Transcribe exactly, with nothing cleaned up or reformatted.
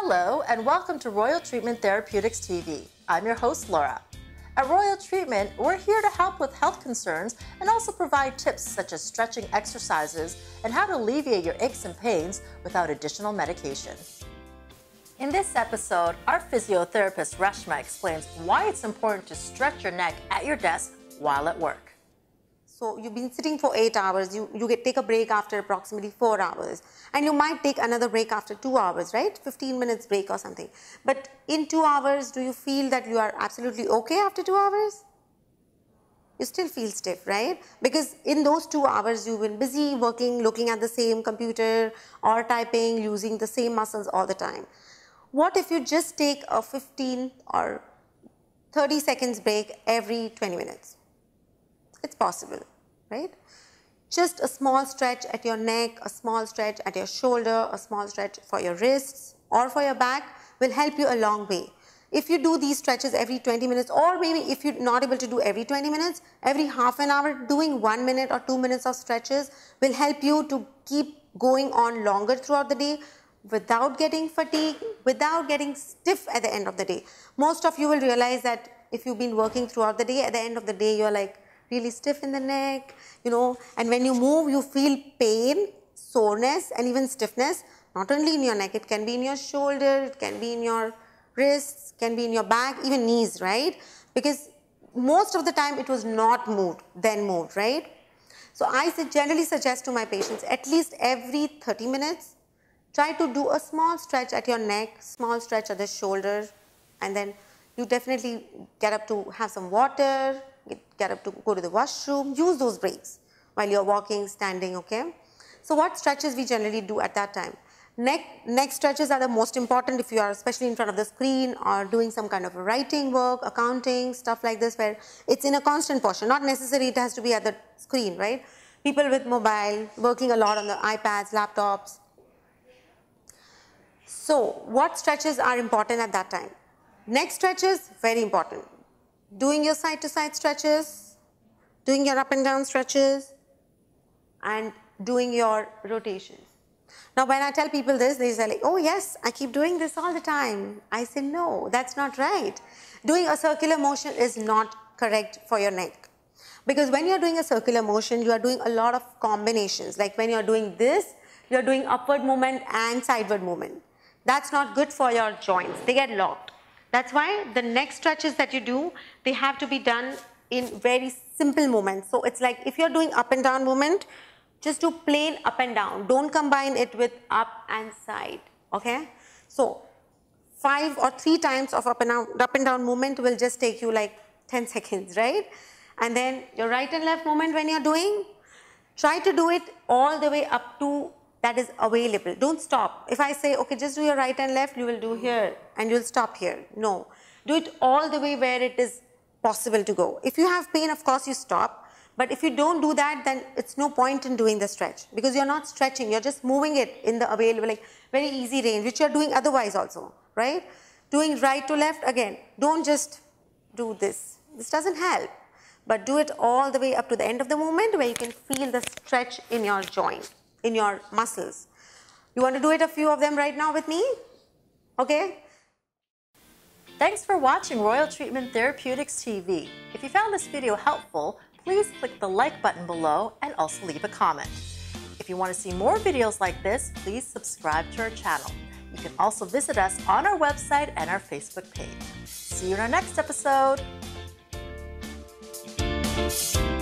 Hello and welcome to Royal Treatment Therapeutics T V. I'm your host, Laura. At Royal Treatment, we're here to help with health concerns and also provide tips such as stretching exercises and how to alleviate your aches and pains without additional medication. In this episode, our physiotherapist Reshma explains why it's important to stretch your neck at your desk while at work. So you've been sitting for eight hours, you, you get take a break after approximately four hours, and you might take another break after two hours, right? fifteen minutes break or something. But in two hours, do you feel that you are absolutely okay after two hours? You still feel stiff, right? Because in those two hours, you've been busy working, looking at the same computer or typing, using the same muscles all the time. What if you just take a fifteen or thirty seconds break every twenty minutes? It's possible, right? Just a small stretch at your neck, a small stretch at your shoulder, a small stretch for your wrists or for your back will help you a long way. If you do these stretches every twenty minutes, or maybe if you're not able to do every twenty minutes, every half an hour, doing one minute or two minutes of stretches will help you to keep going on longer throughout the day without getting fatigued, without getting stiff at the end of the day. Most of you will realize that if you've been working throughout the day, at the end of the day, you're like, really stiff in the neck, you know, and when you move, you feel pain, soreness, and even stiffness, not only in your neck, it can be in your shoulder, it can be in your wrists, can be in your back, even knees, right? Because most of the time it was not moved, then moved, right? So I generally suggest to my patients, at least every thirty minutes, try to do a small stretch at your neck, small stretch at the shoulder, and then you definitely get up to have some water, get up to go to the washroom, use those breaks while you're walking, standing, okay? So what stretches we generally do at that time? Neck, neck stretches are the most important if you are especially in front of the screen or doing some kind of writing work, accounting, stuff like this where it's in a constant posture. Not necessarily it has to be at the screen, right? People with mobile, working a lot on the iPads, laptops. So what stretches are important at that time? Neck stretches, very important. Doing your side-to-side stretches, doing your up and down stretches, and doing your rotations. Now, when I tell people this, they say like, oh yes, I keep doing this all the time. I say, no, that's not right. Doing a circular motion is not correct for your neck. Because when you're doing a circular motion, you are doing a lot of combinations. Like when you're doing this, you're doing upward movement and sideward movement. That's not good for your joints. They get locked. That's why the neck stretches that you do, they have to be done in very simple movements. So it's like if you're doing up and down movement, just do plain up and down. Don't combine it with up and side, okay? So five or three times of up and down, up and down movement will just take you like ten seconds, right? And then your right and left movement when you're doing, try to do it all the way up to that is available. Don't stop. If I say, okay, just do your right and left, you will do here and you'll stop here. No. Do it all the way where it is possible to go. If you have pain, of course, you stop. But if you don't do that, then it's no point in doing the stretch because you're not stretching. You're just moving it in the available, like very easy range, which you're doing otherwise also, right? Doing right to left, again, don't just do this. This doesn't help. But do it all the way up to the end of the movement where you can feel the stretch in your joint, in your muscles. You want to do it a few of them right now with me? Okay? Thanks for watching Royal Treatment Therapeutics T V. If you found this video helpful, please click the like button below and also leave a comment. If you want to see more videos like this, please subscribe to our channel. You can also visit us on our website and our Facebook page. See you in our next episode.